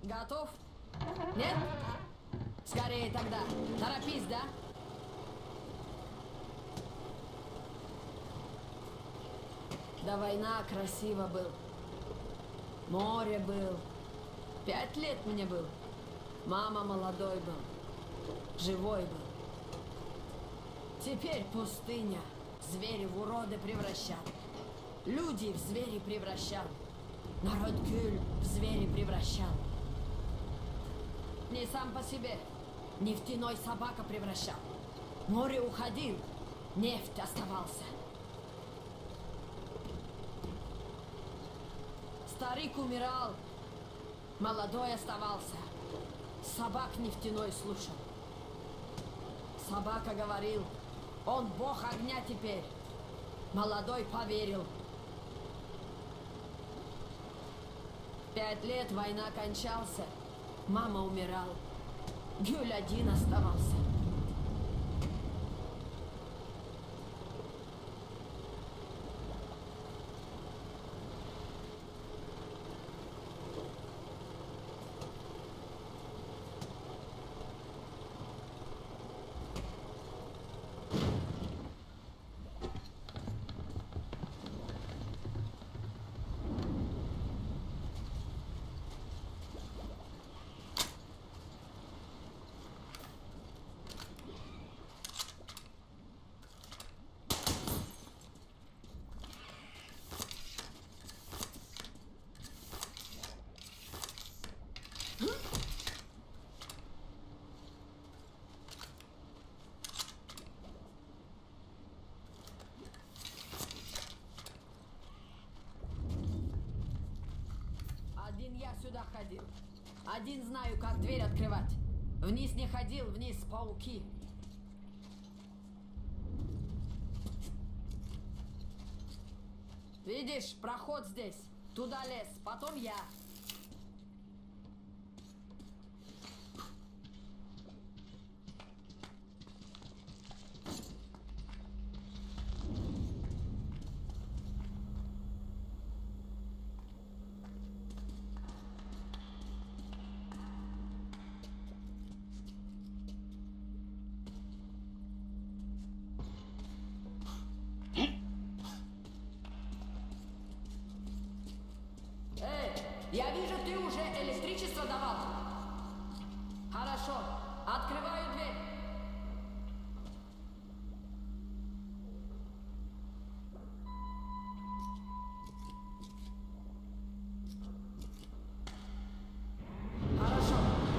Готов? Нет? Скорее тогда. Торопись, да? До война красиво был. Море был. 5 лет мне был. Мама молодой был. Живой был. Теперь пустыня. Звери в уроды превращал. Люди в звери превращал. Народ Гюль в звери превращал. Не сам по себе. Нефтяной собака превращал. Море уходил. Нефть оставался. Старик умирал. Молодой оставался. Собак нефтяной слушал. Собака говорил, он бог огня теперь. Молодой поверил. 5 лет война кончался. Мама умирал. Гюль один оставался. Один я сюда ходил. Один знаю, как дверь открывать. Вниз не ходил, вниз пауки. Видишь, проход здесь. Туда лез, потом я. Я вижу, ты уже электричество давал. Хорошо. Открываю дверь. Хорошо.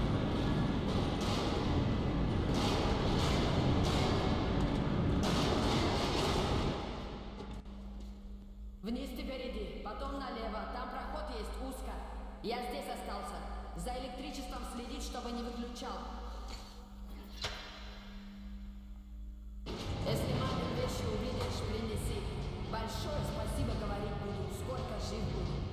Вниз теперь иди, потом налево. Там проход есть, узко. Я здесь остался. За электричеством следить, чтобы не выключал. Если мамин вещи увидишь, принеси. Большое спасибо говорить буду, сколько жив буду.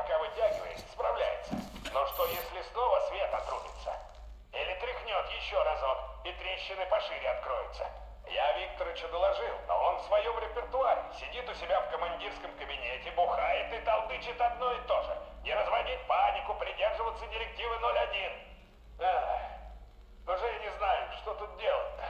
пока вытягивает, справляется. Но что если снова свет отрубится? Или тряхнет еще разок, и трещины пошире откроются? Я Викторычу доложил, но он в своем репертуаре. Сидит у себя в командирском кабинете, бухает и толдычит одно и то же. Не разводить панику, придерживаться директивы 01. Ах, уже и не знаю, что тут делать-то.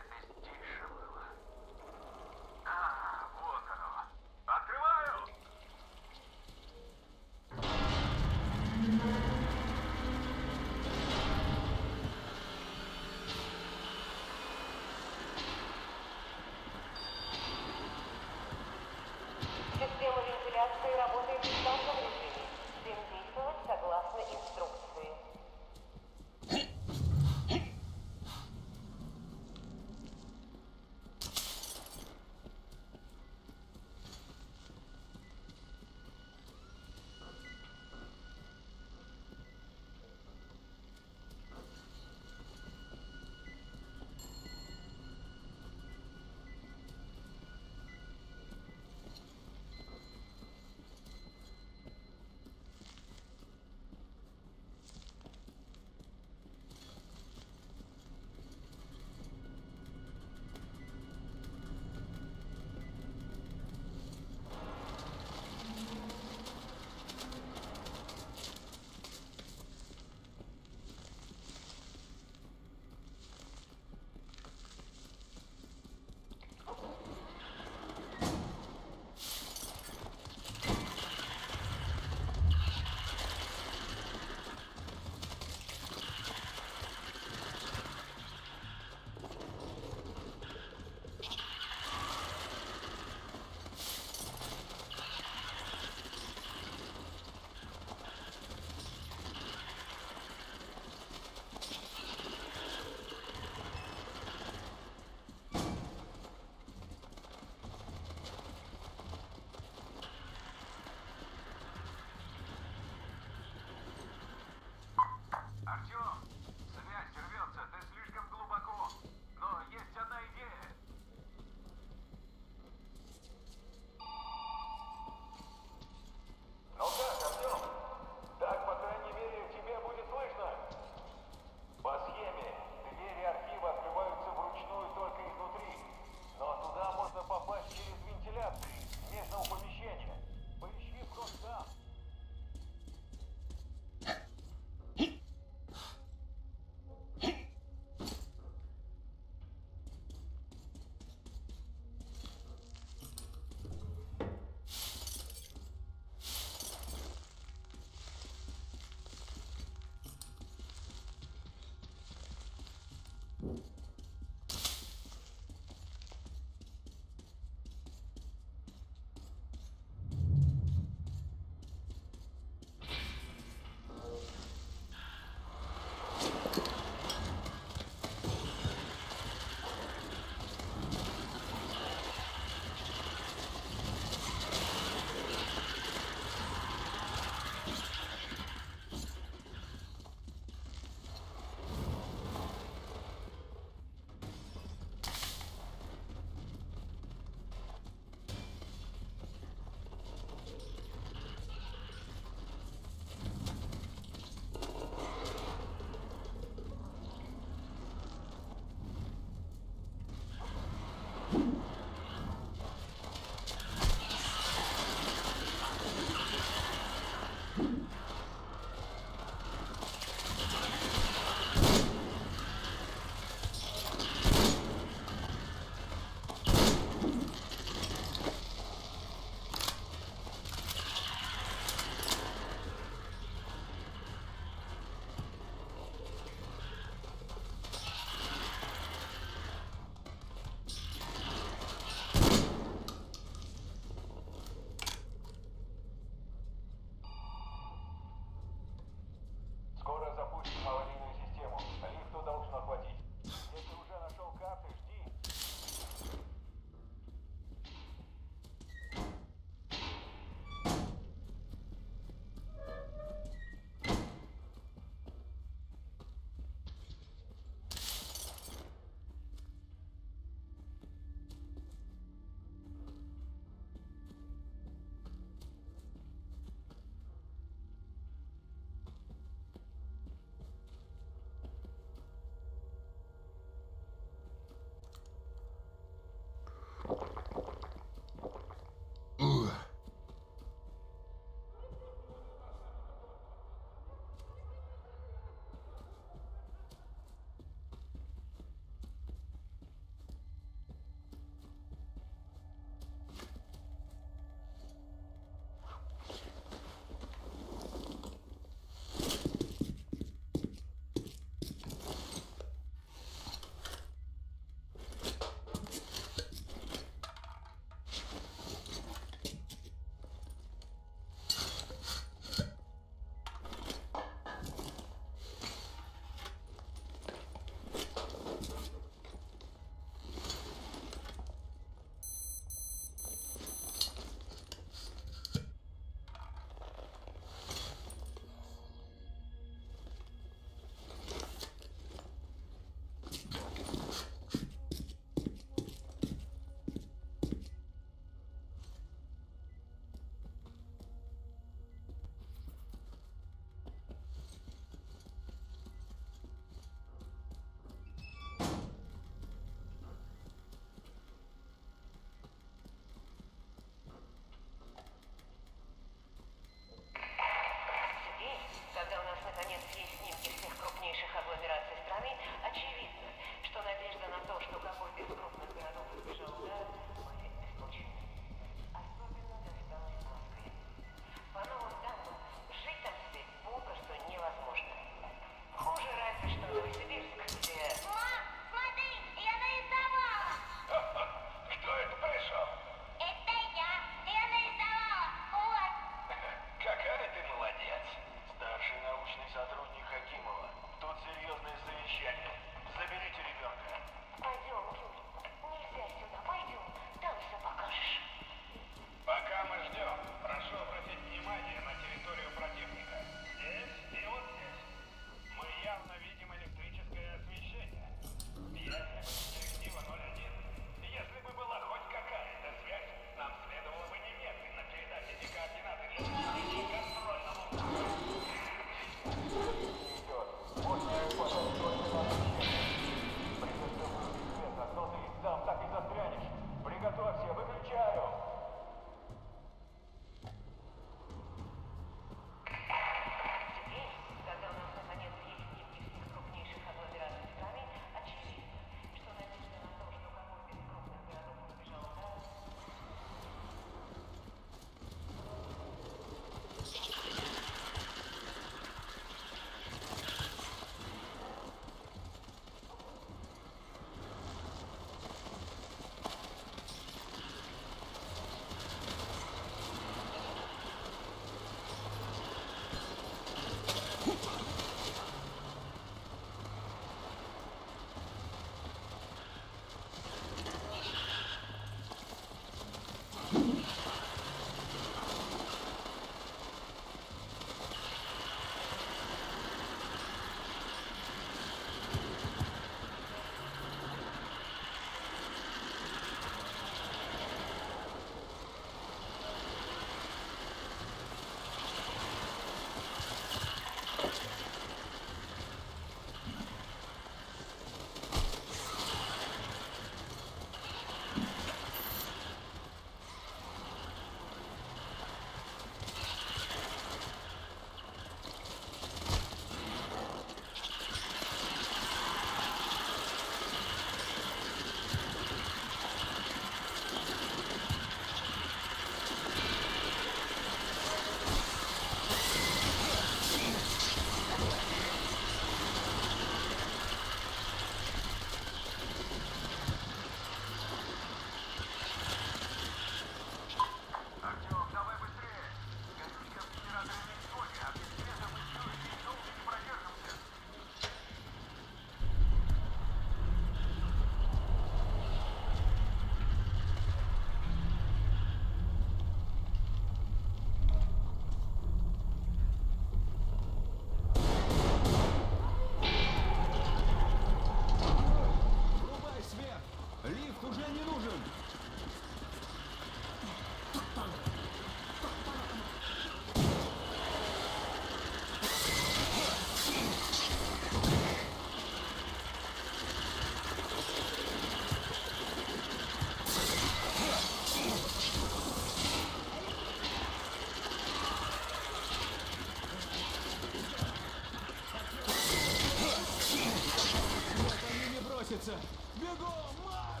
Начинается! Бегом, марш!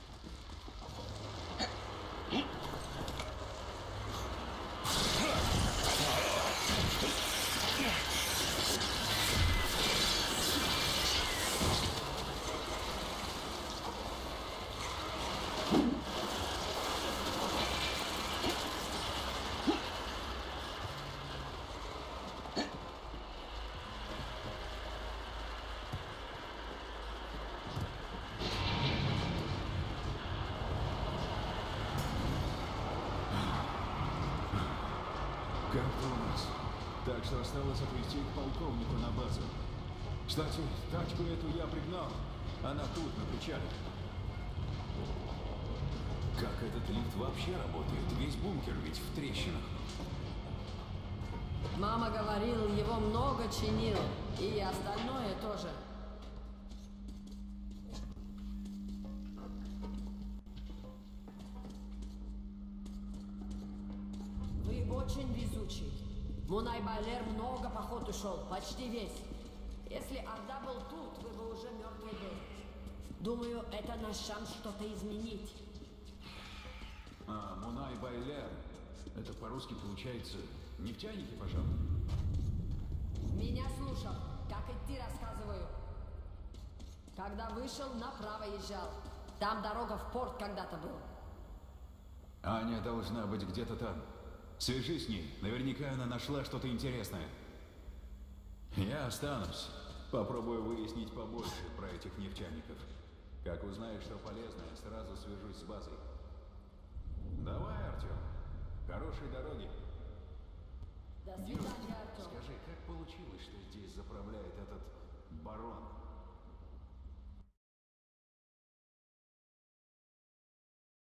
Как-то у нас. Так что осталось отвезти к полковнику на базу. Кстати, тачку эту я пригнал. Она тут, на причале. Как этот лифт вообще работает? Весь бункер ведь в трещинах. Мама говорил, его много чинил. И остальное тоже. Вы очень везучий. Мунай Байлер много поход ушел, почти весь. Если Орда был тут, вы бы уже мертвый был. Думаю, это наш шанс что-то изменить. А, Мунай Байлер. Это по-русски получается нефтяники, пожалуй. Меня слушал, как идти рассказываю. Когда вышел, направо езжал. Там дорога в порт когда-то был. Аня должна быть где-то там. Свяжись с ней. Наверняка она нашла что-то интересное. Я останусь. Попробую выяснить побольше про этих нефтяников. Как узнаю, что полезное, сразу свяжусь с базой. Давай, Артем. Хорошей дороги. До свидания, Артем. Скажи, как получилось, что здесь заправляет этот барон?